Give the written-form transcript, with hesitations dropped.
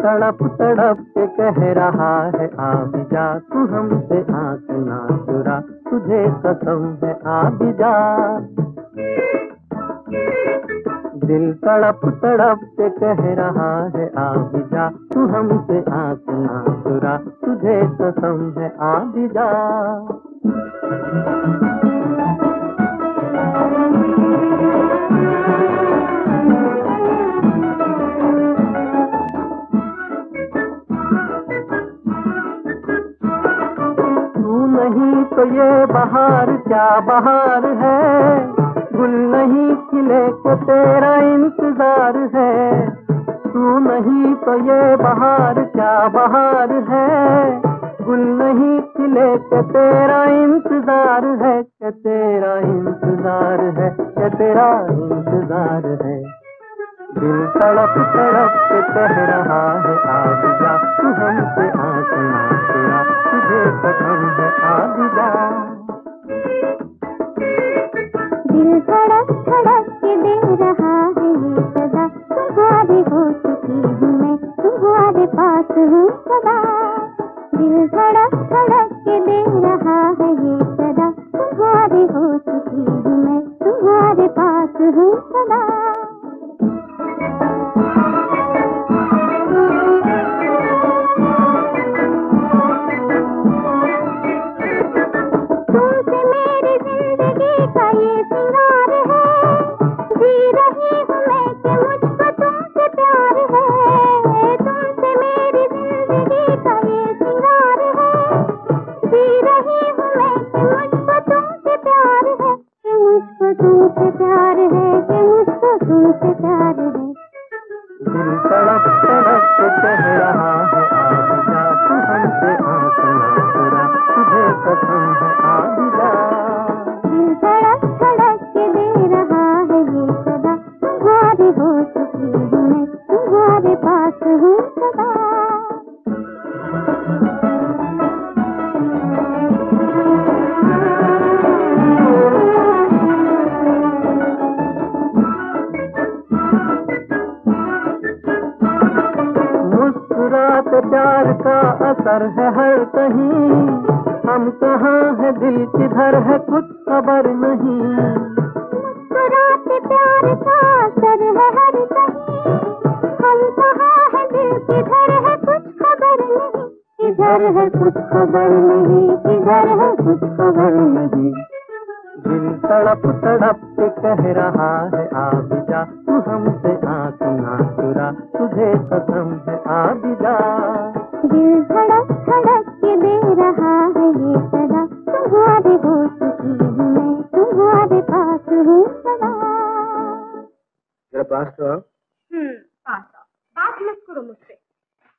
तड़प तड़प के कह रहा है आ भी जा, तू हमसे आँख ना चुरा, तुझे कसम है आ भी जा। दिल तड़प तड़प के कह रहा है आ भी जा, तू हमसे आँख ना चुरा, तुझे कसम है आ भी जा। नहीं तो ये बहार क्या बहार है, गुल नहीं खिले को तेरा इंतजार है। तू नहीं तो ये बहार क्या बहार है, गुल नहीं खिले को तेरा इंतजार है, कि तेरा इंतजार है, कि तेरा इंतजार है। दिल तड़प तड़प के कह रहा है आ भी जा, तू हमसे आँख ना चुरा, तुझे कसम है आ भी जा। दिल धड़क धड़क के दे रहा है ये सदा, तुम्हारी हो चुकी हूँ मैं, तुम्हारे पास हूँ सदा। दिल धड़क धड़क के दे रहा है ये सदा, तुम्हारी हो चुकी हूँ मैं, तुम्हारे पास हूँ सदा। दिल तड़प तड़प के कह रहा है आ भी जा, तू हमसे आँख ना चुरा, तुझे कसम है आ भी जा। दिल धड़क धड़क के दे रहा है ये सदा, तुम्हारी हो चुकी हूँ मैं, तुम्हारे पास हूँ सदा। मुस्कुराते प्यार का असर है हर कहीं, हम कहाँ है दिल किधर है कुछ खबर नहीं। मुस्कुराते प्यार का असर है हर कहीं, हम कहाँ है दिल किधर है कुछ खबर नहीं। किधर है कुछ खबर नहीं, किधर है कुछ खबर नहीं। दिल तड़प तड़प के कह रहा है आ भी जा, तू हमसे आँख ना चुरा, तुझे कसम है आ भी जा। दिल धड़क धड़क के दे रहा है ये सदा, तुम्हारी हो चुकी हूँ मैं, तुम्हारे पास हूँ सदा। मेरे पास तो